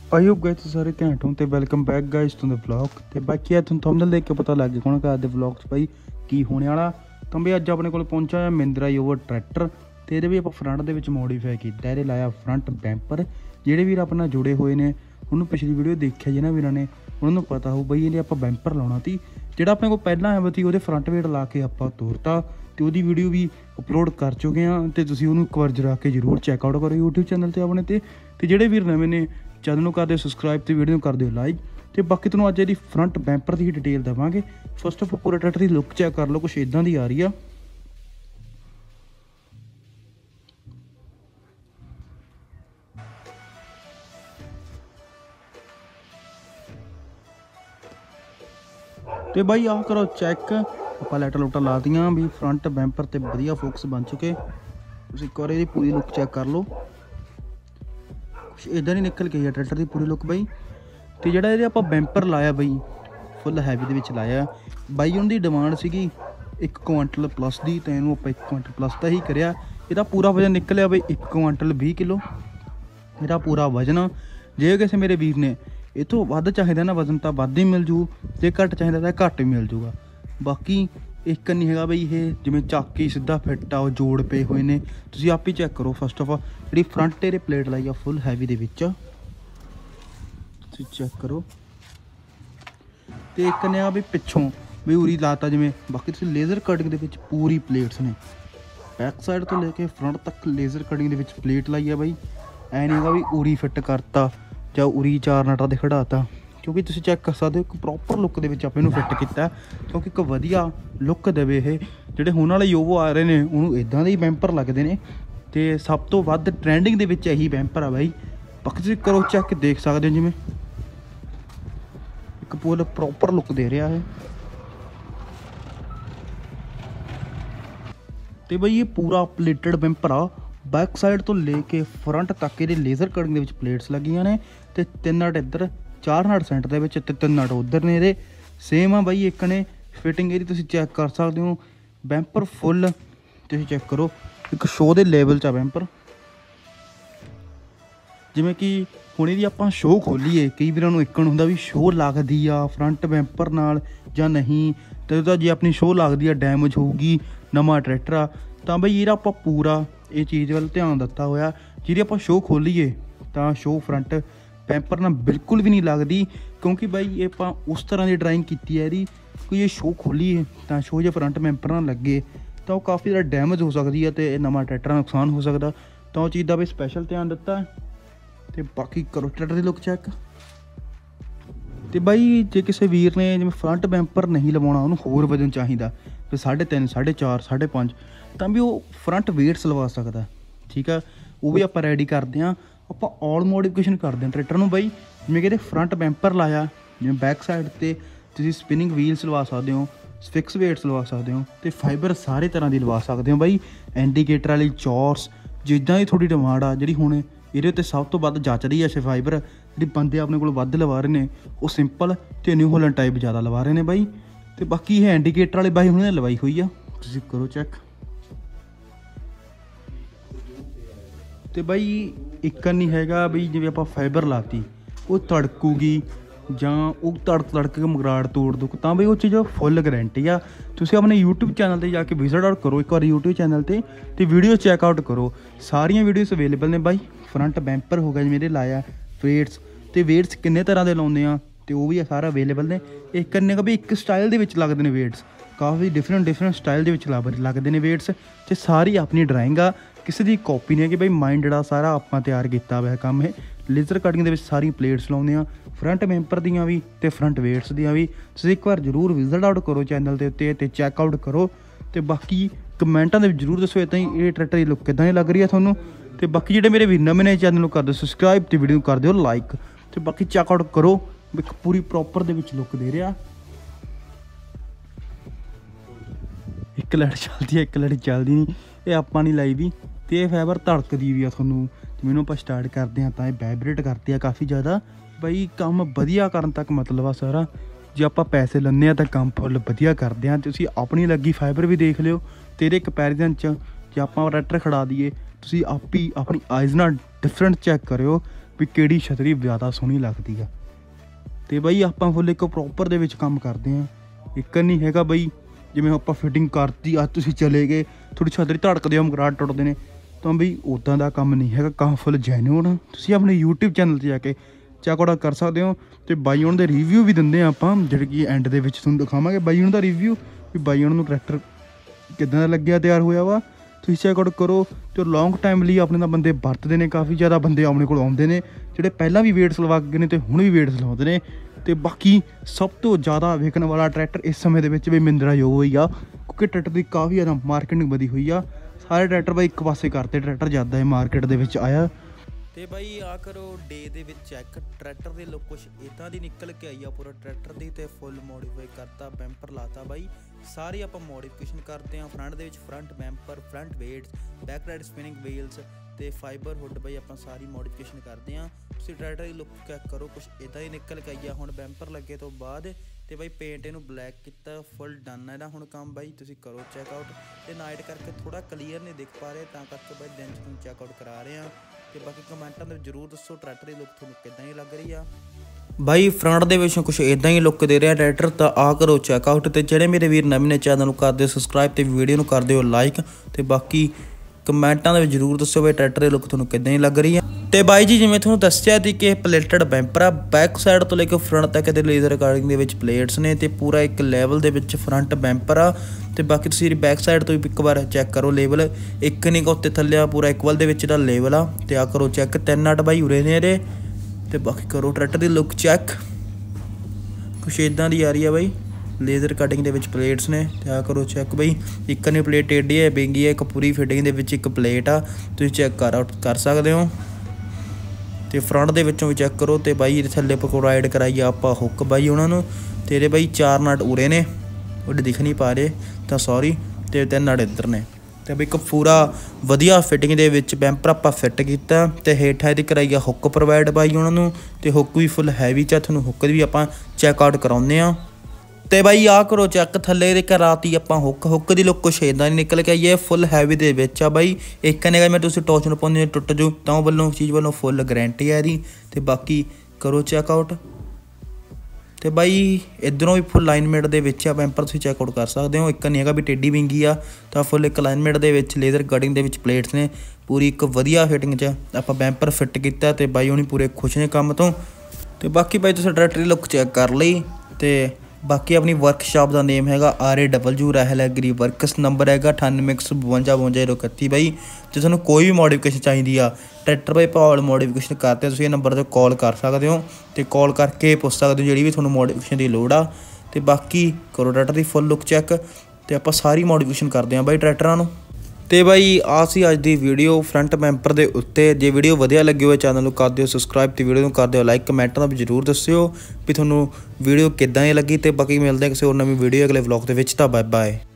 I hope guys सारे घैंट हो ते welcome back guys to the vlog. ते बाकी तुहानूं थंबनेल देख के पता लग गया होना कि अज दे व्लॉग च भाई की होने वाला। तो भाई अज अपने कोल पहुंचा है महिंद्रा यूवर ट्रैक्टर ते इहदे भी आपां फ्रंट दे विच मॉडीफाई कीता। इहदे लाया फ्रंट बैंपर। जिहड़े वीर अपना जुड़े हुए ने उन्होंने पिछली वीडियो देखिया जिन्हां वीरां ने उन्होंने पता हो बई इहदे आपां बैंपर लाउणा सी। जिहड़ा अपने कोल पहिलां आया सी उहदे फ्रंट वेट ला के आपां तोरता ते उहदी वीडियो भी अपलोड कर चुके हैं। तो तुसीं उहनूं एक बार जरा के जरूर चैकआउट करो यूट्यूब चैनल ते अपने ते जिहड़े वीर नवें ने चैनल नूं कर दिओ सबसक्राइब तो वीडियो कर दिओ लाइक। तो बाकी तुहानूं अज इहदी फ्रंट बैंपर की डिटेल देवांगे। फस्ट ऑफ ऑल पूरे ट्रैक्टर की लुक चैक कर लो, कुछ इदां दी आ रही है। तो बई आ करो चैक, आपां लाइटां लूटां ला दियां भी फ्रंट बैंपर ते वधिया फोकस बन चुके। तुसीं एक बार इहदी पूरी लुक चैक कर लो, कुछ इदां नहीं निकल गई है ट्रैक्टर की पूरी लुक बई। तो जिहड़ा इहदे आपां बैंपर लाया बई फुल हैवी दे विच लाया बई। उनकी डिमांड सीगी 1 क्विंटल प्लस की, तो इहनूं आपां 1 क्विंटल प्लस का ही करिया। इहदा पूरा वजन निकलिया बई 1 क्विंटल 20 किलो इहदा पूरा वजन। जे किसी मेरे वीर ने इतों वध चाहिए ना वजन तो वध ही मिल जू, जे घट चाहिए तो घट ही मिल जूगा। बाकी एक नहीं है बई ये जिमें चाकी सीधा फिट आ जोड़ पे हुए ने, तुसीं आप ही चैक करो। फस्ट ऑफ ऑल जी फ्रंट एरे प्लेट लाई आ फुल हैवी दे विच, तुसीं चैक करो। तो एक ने आ भी पिछों भी उरी लाता जिमें, बाकी तुसीं लेज़र कटिंग दे विच पूरी प्लेट्स ने बैक साइड तो लेके फ्रंट तक लेज़र कटिंग दे विच प्लेट लाई है बई। ऐ नहीं है भी उरी फिट करता ਜਾਂ ਉਰੀ 4 ਨਟਾਂ ਦੇ ਖੜਾਤਾ, ਕਿਉਂਕਿ ਤੁਸੀਂ ਚੈੱਕ ਕਰ ਸਕਦੇ ਹੋ ਇੱਕ ਪ੍ਰੋਪਰ ਲੁੱਕ ਦੇ ਵਿੱਚ ਆਪਾਂ ਇਹਨੂੰ ਫਿੱਟ ਕੀਤਾ, ਕਿਉਂਕਿ ਇੱਕ ਵਧੀਆ ਲੁੱਕ ਦੇਵੇ ਇਹ। ਜਿਹੜੇ ਹੁਣ ਵਾਲੇ ਯੋਵੋ ਆ ਰਹੇ ਨੇ ਉਹਨੂੰ ਇਦਾਂ ਦੇ ਹੀ ਬੈਂਪਰ ਲੱਗਦੇ ਨੇ ਤੇ ਸਭ ਤੋਂ ਵੱਧ ਟ੍ਰੈਂਡਿੰਗ ਦੇ ਵਿੱਚ ਇਹੀ ਬੈਂਪਰ ਆ ਬਾਈ। ਬਾਕੀ ਤੁਸੀਂ ਕਰੋ ਚੈੱਕ, ਦੇਖ ਸਕਦੇ ਹੋ ਜਿਵੇਂ ਇੱਕ ਪੂਰਾ ਪ੍ਰੋਪਰ ਲੁੱਕ ਦੇ ਰਿਹਾ ਹੈ। ਤੇ ਬਈ ਇਹ ਪੂਰਾ ਪਲੇਟਡ ਬੈਂਪਰ ਆ, बैक साइड तो लेके फ्रंट तक ये लेज़र कटिंग के प्लेट्स लगियां ने ते 3 नट इधर 4 नट सेंटर दे विच ते 3 नट उधर ने। सेम आ बई एक ने फिटिंग ये तुसीं चैक कर सकते हो। बैंपर फुल तुसीं चैक करो, एक शो के लेवल च बैंपर जिमें कि हुण इहदी आपां शो खोलीए कई वार नूं इकण हुंदा भी शो लगदी आ फ्रंट बैंपर नाल जां नहीं, तो जे अपनी शो लगदी आ डैमेज होगी नवां ट्रैक्टर आ तां बई इहदा आपां पूरा ये चीज़ वाल ध्यान दिता होया। जी आप शो खोलीए तो शो फ्रंट बैंपर ना बिल्कुल भी नहीं लगती, क्योंकि बई ये उस तरह की ड्राइंग की है कोई ये शो खोलीए तो शो जो फ्रंट बैंपर ना लगे तो काफ़ी ज़्यादा डैमेज हो सकती है तो नवा ट्रैक्टर नुकसान हो सकता। तो उस चीज़ का भी स्पैशल ध्यान दिता। तो बाकी करो ट्रैक्टर की लुक चैक। तो बई जे किसी वीर ने जिवें फ्रंट बैंपर नहीं लवाउणा उन्होंने होर वजन चाहिए 3.5 4.5 5.5 तो भी वो फ्रंट वेट्स लवा सकता, ठीक है। वो भी आप रेडी करते हैं, आप ऑल मॉडिफिकेशन करते हैं ट्रैक्टर में बई। जिवें कि फ्रंट बैंपर लाया जिवें बैक साइड पर तुसीं स्पिनिंग व्हील्स लवा सकते हो, फिक्स वेट्स लवा सकते हो, तो फाइबर सारे तरह की लवा सकते हो बई। इंडीकेटर वाली चॉर्स जिद्दां दी थोड़ी डिमांड आ जी हुण ਇਹਦੇ ਉੱਤੇ ਸਭ ਤੋਂ ਵੱਧ ਜੱਚ ਰਹੀ ਹੈ ਫਾਈबर ਜਿਹੜੀ ਬੰਦੇ ਆਪਣੇ ਕੋਲ ਵੱਧ ਲਵਾ ਰਹੇ ਨੇ ਉਹ ਸਿੰਪਲ ਤੇ ਨਿਊ ਹੋਲੈਂਡ ਟਾਈਪ ਜ਼ਿਆਦਾ ਲਵਾ ਰਹੇ ਨੇ ਬਾਈ। ਤੇ ਬਾਕੀ ਇਹ ਇੰਡੀਕੇਟਰ ਵਾਲੇ ਬਾਈ ਹੁਣੇ ਲਵਾਈ ਹੋਈ ਆ, ਤੁਸੀਂ ਕਰੋ ਚੈੱਕ। ਤੇ ਬਾਈ ਇੱਕ ਨਹੀਂ ਹੈਗਾ ਬਈ ਜਿਵੇਂ ਆਪਾਂ ਫਾਈबर ਲਾਤੀ ਉਹ ਤੜਕੂਗੀ ਜਾਂ ਉਹ ਤੜਕ ਕੇ ਮਗਰਾੜ ਤੋੜ ਦੂ ਤਾਂ ਬਈ ਉਹ ਚੀਜ਼ ਫੁੱਲ ਗਰੰਟੀ ਆ। ਤੁਸੀਂ ਆਪਣੇ YouTube ਚੈਨਲ ਤੇ ਜਾ ਕੇ ਵਿਜ਼ਿਟ ਆਊਟ ਕਰੋ ਇੱਕ ਵਾਰ YouTube ਚੈਨਲ ਤੇ ਵੀਡੀਓ ਚੈੱਕ ਆਊਟ ਕਰੋ, ਸਾਰੀਆਂ ਵੀਡੀਓਜ਼ ਅਵੇਲੇਬਲ ਨੇ ਬਾਈ। फ्रंट बैंपर हो गया जिमें लाया वेट्स तो वेट्स किन्ने तरह के लाने तो वो भी सारा अवेलेबल ने। एक करने का भी एक स्टाइल के लगते हैं वेट्स, काफ़ी डिफरेंट स्टाइल के लगते हैं वेट्स। तो सारी अपनी ड्राइंग आ, किसी की कॉपी नहीं है कि भाई माइंड आ सारा आप तैयार किया हुआ काम है। लेज़र कटिंग के सारी प्लेट्स लाने फ्रंट बैंपर दियाँ भी तो फ्रंट वेट्स दियाँ भी। तुसीं एक बार जरूर विजिट आउट करो चैनल के उत्ते चैकआउट करो। तो बाकी कमेंटा में जरूर दसो इदां ही ये ट्रैक्टर की लुक किदां लग रही है थोनों। तो बाकी जो मेरे भी नवे नए चैनल कर दो सबसक्राइब तो वीडियो कर दो लाइक। तो बाकी चैकआउट करो एक पूरी प्रॉपर दे विच लुक दे रहा। एक लाइट चलती है एक लाइट चलती नहीं, ये आपां नहीं लाई भी। तो ये फाइबर धड़कदी भी आ थोनों जिवें आप स्टार्ट करते हैं तो वाइब्रेट करती है काफ़ी ज़्यादा बई। काम वधिया करन तक मतलब आ सारा, जे आप पैसे लैंदे तो काम फुल वधिया करते हैं। तुसीं अपनी लगी फाइबर भी देख लिओ तेरे कंपैरिजन च जे आप ट्रैक्टर खड़ा दईए तुसीं आप ही अपनी आइज़ नाल डिफरेंट चैक करिओ ਵੀ ਕਿਹੜੀ ਛਤਰੀ ਜ਼ਿਆਦਾ ਸੋਹਣੀ ਲੱਗਦੀ ਆ। ਤੇ ਬਾਈ ਆਪਾਂ ਫੁੱਲ ਇੱਕ ਪ੍ਰੋਪਰ ਦੇ ਵਿੱਚ ਕੰਮ ਕਰਦੇ ਹਾਂ। ਇੱਕ ਨਹੀਂ ਹੈਗਾ ਬਾਈ ਜਿਵੇਂ ਆਪਾਂ ਫਿਟਿੰਗ ਕਰਤੀ ਅੱਜ ਤੁਸੀਂ ਚਲੇ ਗਏ ਥੋੜੀ ਛਤਰੀ ਧੜਕਦੇ ਹੋ ਮਗਰਾਟ ਟੁੱਟਦੇ ਨੇ, ਤਾਂ ਬਈ ਉੱਦਾਂ ਦਾ ਕੰਮ ਨਹੀਂ ਹੈਗਾ। ਕੰਮ ਫੁੱਲ ਜੈਨੂਅਨ, ਤੁਸੀਂ ਆਪਣੇ YouTube ਚੈਨਲ 'ਤੇ ਜਾ ਕੇ ਚੈੱਕ ਆਊਟ ਕਰ ਸਕਦੇ ਹੋ। ਤੇ ਬਾਈ ਉਹਨਾਂ ਦੇ ਰਿਵਿਊ ਵੀ ਦਿੰਦੇ ਹਾਂ ਆਪਾਂ, ਜਿਹੜੇ ਕਿ ਐਂਡ ਦੇ ਵਿੱਚ ਤੁਹਾਨੂੰ ਦਿਖਾਵਾਂਗੇ ਬਾਈ ਉਹਨਾਂ ਦਾ ਰਿਵਿਊ ਵੀ ਬਾਈ ਉਹਨਾਂ ਨੂੰ ਟਰੈਕਟਰ ਕਿੱਦਾਂ ਦਾ ਲੱਗਿਆ, ਤਿਆਰ ਹੋਇਆ ਵਾ। ਤੁਸੀਂ ਚੈੱਕ ਆਊਟ ਕਰੋ। ਅਤੇ ਲੌਂਗ ਟਾਈਮ ਲਈ ਆਪਣੇ ਨਾਲ ਬੰਦੇ ਵਰਤਦੇ ਨੇ, ਕਾਫੀ ਜ਼ਿਆਦਾ ਬੰਦੇ ਆਪਣੇ ਕੋਲ ਆਉਂਦੇ ਨੇ ਜਿਹੜੇ ਪਹਿਲਾਂ ਵੀ ਵੇਟਸ ਲਵਾ ਕੇ ਗਏ ਨੇ ਅਤੇ ਹੁਣ ਵੀ ਵੇਟਸ ਲਵਾਉਂਦੇ ਨੇ। ਅਤੇ ਬਾਕੀ ਸਭ ਤੋਂ ਜ਼ਿਆਦਾ ਵਿਕਣ ਵਾਲਾ ਟਰੈਕਟਰ ਇਸ ਸਮੇਂ ਦੇ ਵਿੱਚ ਵੀ ਮਹਿੰਦਰਾ ਯੋਗੋ ਹੀ ਆ, ਕਿਉਂਕਿ ਟਰੈਕਟਰ ਦੀ ਕਾਫੀ ਜ਼ਿਆਦਾ ਮਾਰਕੀਟਿੰਗ ਵਧੀ ਹੋਈ ਆ। ਸਾਰੇ ਟਰੈਕਟਰ ਬਾਈ ਇੱਕ ਪਾਸੇ ਕਰਤੇ, ਟਰੈਕਟਰ ਜ਼ਿਆਦਾ ਇਹ ਮਾਰਕੀਟ ਦੇ ਵਿੱਚ ਆਇਆ। ਤੇ ਬਾਈ ਆ ਕਰੋ ਡੇ ਦੇ ਵਿੱਚ ਚੈੱਕ, ਟਰੈਕਟਰ ਦੇ ਲੁੱਕ ਕੁਛ ਇੱਦਾਂ ਦੀ ਨਿਕਲ ਕੇ ਆਈ ਆ ਪੂਰਾ ਟਰੈਕਟਰ ਦੀ। ਤੇ ਫੁੱਲ ਮੋਡੀਫਾਈ ਕਰਤਾ, ਬੈਂਪਰ ਲਾਤਾ ਬਾਈ। ਸਾਰੀ ਆਪਾਂ ਮੋਡੀਫਿਕੇਸ਼ਨ ਕਰਦੇ ਹਾਂ। ਫਰੰਟ ਦੇ ਵਿੱਚ front bumper, front weights, back ride spinning wheels ਤੇ ਫਾਈਬਰ ਹੁੱਡ ਬਾਈ ਆਪਾਂ ਸਾਰੀ ਮੋਡੀਫਿਕੇਸ਼ਨ ਕਰਦੇ ਹਾਂ। ਤੁਸੀਂ ਟਰੈਕਟਰ ਦੀ ਲੁੱਕ ਚੈੱਕ ਕਰੋ, ਕੁਛ ਇੱਦਾਂ ਹੀ ਨਿਕਲ ਕੇ ਆਈ ਆ। ਹੁਣ ਬੈਂਪਰ ਲੱਗੇ ਤੋਂ ਬਾਅਦ ਤੇ ਬਾਈ ਪੇਂਟ ਇਹਨੂੰ ਬਲੈਕ ਕੀਤਾ, ਫੁੱਲ ਡਨ ਇਹਦਾ ਹੁਣ ਕੰਮ ਬਾਈ। ਤੁਸੀਂ ਕਰੋ ਚੈੱਕ ਆਊਟ। ਤੇ ਨਾਈਟ ਕਰਕੇ ਥੋੜਾ ਕਲੀਅਰ ਨਹੀਂ ਦਿਖ ਪਾ ਰਿਹਾ, ਤਾਂ ਕਰਕੇ ਬਾਈ ਦਿਨ 'ਚ ਤੁਹਾਨੂੰ ਚੈੱਕ ਆਊਟ ਕਰਾ ਰਹੇ ਹਾਂ। ਤੇ ਬਾਕੀ ਕਮੈਂਟਾਂ ਦੇ ਜ਼ਰੂਰ ਦੱਸੋ ਟਰੈਕਟਰ ਦੀ ਲੁੱਕ ਤੁਹਾਨੂੰ ਕਿੱਦਾਂ ਹੀ ਲੱਗ ਰਹੀ ਆ। ਬਾਈ ਫਰੰਟ ਦੇ ਵਿੱਚੋਂ ਕੁਛ ਇੱਦਾਂ ਹੀ ਲੁੱਕ ਦੇ ਰਿਹਾ ਟਰੈਕਟਰ, ਤਾਂ ਆ ਕਰੋ ਚੈੱਕ ਆਊਟ। ਤੇ ਜਿਹੜੇ ਮੇਰੇ ਵੀਰ ਨਵੇਂ ਨੇ ਚੈਨਲ ਨੂੰ ਕਰ ਦਿਓ ਸਬਸਕ੍ਰਾਈਬ ਤੇ ਵੀਡੀਓ ਨੂੰ ਕਰ ਦਿਓ ਲਾਈਕ। ਤੇ ਬਾਕੀ ਕਮੈਂਟਾਂ ਦੇ ਵਿੱਚ ਜ਼ਰੂਰ ਦੱਸੋ ਬਾਈ ਟਰੈਕਟਰ ਦੀ ਲੁੱਕ ਤੁਹਾਨੂੰ ਕਿੱਦਾਂ ਹੀ ਲੱਗ ਰਹੀ ਆ। ਤੇ ਬਾਈ ਜੀ ਜਿਵੇਂ ਤੁਹਾਨੂੰ ਦੱਸਿਆ ਸੀ ਕਿ ਪਲੇਟਡ ਬੈਂਪਰ ਆ, ਬੈਕ ਸਾਈਡ ਤੋਂ ਲੈ ਕੇ ਫਰੰਟ ਤੱਕ ਦੇ ਲੇਜ਼ਰ ਰਿਕਾਰਡਿੰਗ ਦੇ ਵਿੱਚ ਪਲੇਟਸ ਨੇ ਤੇ ਪੂਰਾ ਇੱਕ ਲੈਵਲ ਦੇ ਵਿੱਚ ਫਰੰਟ ਬੈਂਪਰ ਆ। ਤੇ ਬਾਕੀ ਤੁਸੀਂ ਬੈਕ ਸਾਈਡ ਤੋਂ ਵੀ ਇੱਕ ਵਾਰ ਚੈੱਕ ਕਰੋ, ਲੇਵਲ ਇੱਕ ਨਹੀਂ ਗਾ ਉੱਤੇ ਥੱਲੇ ਆ, ਪੂਰਾ ਇਕੁਅਲ ਦੇ ਵਿੱਚ ਦਾ ਲੇਵਲ ਆ। ਤੇ ਆ ਕਰੋ ਚੈੱਕ, 3 ਨਟ ਬਾਈ ਉਰੇ ਨੇ ਇਹਦੇ। ਤੇ ਬਾਕੀ ਕਰੋ ਟਰੈਕਟਰ ਦੀ ਲੁੱਕ ਚੈੱਕ, ਕੁਛ ਇੱਦਾਂ ਦੀ ਆ ਰਹੀ ਆ ਬਾਈ। ਲੇਜ਼ਰ ਕਟਿੰਗ ਦੇ ਵਿੱਚ ਪਲੇਟਸ ਨੇ। ਤੇ ਆ ਕਰੋ ਚੈੱਕ ਬਾਈ, ਇੱਕ ਨਹੀਂ ਪਲੇਟ ਟੇਢੀ ਹੈ ਬਿੰਗੀ ਹੈ, ਇੱਕ ਪੂਰੀ ਫਿਟਿੰਗ ਦੇ ਵਿੱਚ ਇੱਕ ਪਲੇਟ ਆ, ਤੁਸੀਂ ਚੈੱਕ ਕਰ ਸਕਦੇ ਹੋ। ਤੇ ਫਰੰਟ ਦੇ ਵਿੱਚੋਂ ਵੀ ਚੈੱਕ ਕਰੋ। ਤੇ ਬਾਈ ਇਹਦੇ ਥੱਲੇ ਪ੍ਰੋਵਾਈਡ ਕਰਾਈ ਆ ਆਪਾਂ ਹੁੱਕ ਬਾਈ ਉਹਨਾਂ ਨੂੰ। ਤੇ ਇਹਦੇ ਬਾਈ 4 ਨਟ ਉਰੇ ਨੇ, ਉਹਦੇ ਦਿਖ ਨਹੀਂ ਪਾ ਰਹੇ ਤਾਂ ਸੌਰੀ। ਤੇ 3 ਨਟ ਇੱਧਰ ਨੇ। ਤੇ ਬਈ ਇੱਕ ਪੂਰਾ ਵਧੀਆ ਫਿਟਿੰਗ ਦੇ ਵਿੱਚ ਬੈਂਪਰ ਆਪਾਂ ਫਿੱਟ ਕੀਤਾ। ਤੇ ਹੇਠਾਂ ਇਹਦੀ ਕਰਾਈ ਆ ਹੁੱਕ ਪ੍ਰੋਵਾਈਡ ਬਾਈ ਉਹਨਾਂ ਨੂੰ। ਤੇ ਹੁੱਕ ਵੀ ਫੁੱਲ ਹੈਵੀ 'ਚ, ਤੁਹਾਨੂੰ ਹੁੱਕ ਵੀ ਆਪਾਂ ਚੈੱਕ ਆਊਟ ਕਰਾਉਂਦੇ ਹਾਂ। ਤੇ ਬਾਈ ਆ ਕਰੋ ਚੈੱਕ, ਥੱਲੇ ਦੇ ਕਰਾਤੀ ਆਪਾਂ ਹੁੱਕ ਦੀ ਲੁੱਕ ਕੁਛ ਇੱਦਾਂ ਨਹੀਂ ਨਿਕਲ ਕੇ ਆਈ ਹੈ, ਫੁੱਲ ਹੈਵੀ ਦੇ ਵਿੱਚ ਆ ਬਾਈ। ਇੱਕ ਨੇ ਮੈਂ ਤੁਸੀਂ ਟੋਚ ਨੂੰ ਪਾਉਂਦੇ ਟੁੱਟ ਜੂ ਤਾਂ ਉਹ ਵੱਲੋਂ ਚੀਜ਼ ਵੱਲੋਂ ਫੁੱਲ ਗਰੰਟੀ ਹੈ ਇਹਦੀ। ਤੇ ਬਾਕੀ ਕਰੋ ਚੈੱਕ ਆਊਟ। ਤੇ ਬਾਈ ਇੱਧਰੋਂ ਵੀ ਫੁੱਲ ਅਲਾਈਨਮੈਂਟ ਦੇ ਵਿੱਚ ਆ ਬੈਂਪਰ, ਤੁਸੀਂ ਚੈੱਕ ਆਊਟ ਕਰ ਸਕਦੇ ਹੋ। ਇੱਕ ਨਹੀਂ ਹੈਗਾ ਵੀ ਟੇਢੀ ਵਿੰਗੀ ਆ, ਤਾਂ ਫੁੱਲ ਇੱਕ ਅਲਾਈਨਮੈਂਟ ਦੇ ਵਿੱਚ ਲੇਜ਼ਰ ਕਟਿੰਗ ਦੇ ਵਿੱਚ ਪਲੇਟਸ ਨੇ। ਪੂਰੀ ਇੱਕ ਵਧੀਆ ਫਿਟਿੰਗ 'ਚ ਆਪਾਂ ਬੈਂਪਰ ਫਿੱਟ ਕੀਤਾ। ਤੇ ਬਾਈ ਹੁਣੀ ਪੂਰੇ ਖੁਸ਼ ਨੇ ਕੰਮ ਤੋਂ। ਤੇ ਬਾਕੀ ਬਾਈ ਤੁਸੀਂ ਟਰੈਕਟਰ ਦੀ ਲੁੱਕ ਚੈੱਕ ਕਰ ਲਈ। ਤੇ ਬਾਕੀ ਆਪਣੀ ਵਰਕਸ਼ਾਪ ਦਾ ਨੇਮ ਹੈਗਾ RAW Rahal agri works, number ਹੈਗਾ 9815555031 ਬਾਈ। ਜੇ ਤੁਹਾਨੂੰ ਕੋਈ ਵੀ ਮੋਡੀਫਿਕੇਸ਼ਨ ਚਾਹੀਦੀ ਆ ਟਰੈਕਟਰ ਬਾਈ ਭਾਲ ਮੋਡੀਫਿਕੇਸ਼ਨ ਕਰਦੇ, ਤੁਸੀਂ ਇਹ ਨੰਬਰ 'ਤੇ ਕਾਲ ਕਰ ਸਕਦੇ ਹੋ। ਤੇ ਕਾਲ ਕਰਕੇ ਪੁੱਛ ਸਕਦੇ ਹੋ ਜਿਹੜੀ ਵੀ ਤੁਹਾਨੂੰ ਮੋਡੀਫਿਕੇਸ਼ਨ ਦੀ ਲੋੜ ਆ। ਤੇ ਬਾਕੀ ਕਰੋ ਟਰੈਕਟਰ ਦੀ ਫੁੱਲ ਲੁੱਕ ਚੈੱਕ। ਤੇ ਆਪਾਂ ਸਾਰੀ ਮੋਡੀਫਿਕੇਸ਼ਨ ਕਰਦੇ ਹਾਂ ਬਾਈ ਟਰੈਕਟਰਾਂ ਨੂੰ। ਤੇ ਬਾਈ ਆ ਸੀ ਅੱਜ ਦੀ ਵੀਡੀਓ ਫਰੰਟ ਬੈਂਪਰ ਦੇ ਉੱਤੇ। ਜੇ ਵੀਡੀਓ ਵਧੀਆ ਲੱਗੀ ਹੋਵੇ ਚੈਨਲ ਨੂੰ ਕਰ ਦਿਓ ਸਬਸਕ੍ਰਾਈਬ ਤੇ ਵੀਡੀਓ ਨੂੰ ਕਰ ਦਿਓ ਲਾਈਕ। ਕਮੈਂਟਾਂ ਦਾ ਵੀ ਜ਼ਰੂਰ ਦੱਸਿਓ ਵੀ ਤੁਹਾਨੂੰ ਵੀਡੀਓ ਕਿੱਦਾਂ ਦੀ ਲੱਗੀ। ਤੇ ਬਾਕੀ ਮਿਲਦੇ ਹਾਂ ਕਿਸੇ ਹੋਰ ਨਵੀਂ ਵੀਡੀਓ ਅਗਲੇ ਵਲੌਗ ਦੇ ਵਿੱਚ। ਤਾਂ ਬਾਏ ਬਾਏ।